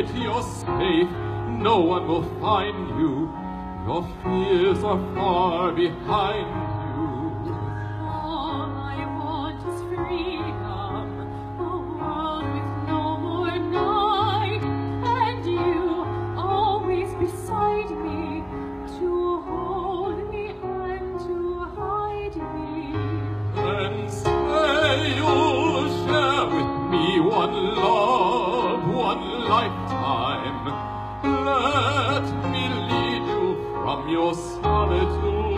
it, you're safe. No one will find you. Your fears are far behind you. All I want is freedom, a world with no more night, and you always beside me, to hold me and to hide me. Then say you'll share with me one love, one lifetime. Let me lead you from your solitude.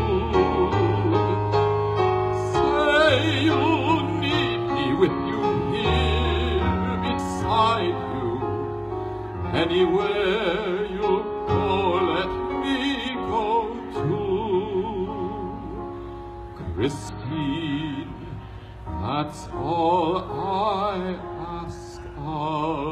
Say you need me with you here beside you. Anywhere you go, let me go too. Christine, that's all I ask of